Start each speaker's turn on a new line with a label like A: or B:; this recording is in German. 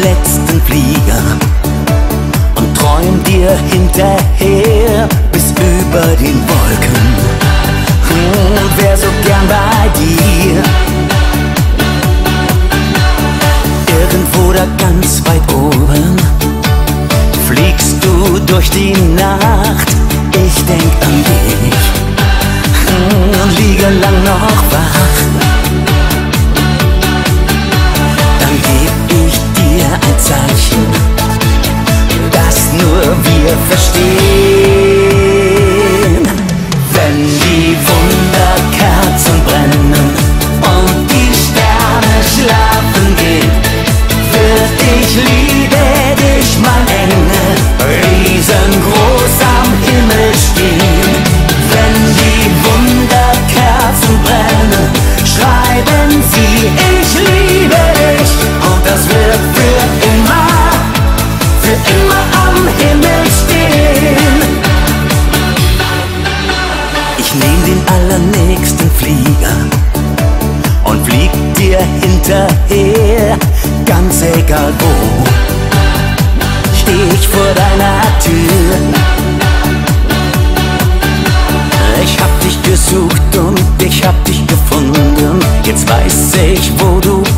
A: letzten Flieger und träum dir hinterher bis über den Wolken und wär so gern bei dir. Irgendwo da ganz weit oben fliegst du durch die Nacht. Ich denk an dich und liege lang noch wach. Dann geb ich dir ein Zeichen, das nur wir verstehen. Wenn die Wunderkerzen brennen und die Sterne schlafen gehen, wird ich liebe dich, mein Engel, riesengroß am Himmel stehen. Wenn die Wunderkerzen brennen, schreiben sie, ich liebe dich, und das wird für immer am Himmel stehen. Ich nehm den allernächsten Flieger und flieg dir hinterher, ganz egal wo. Steh ich vor deiner Tür, ich hab dich gesucht und ich hab dich gefunden. Jetzt weiß ich, wo du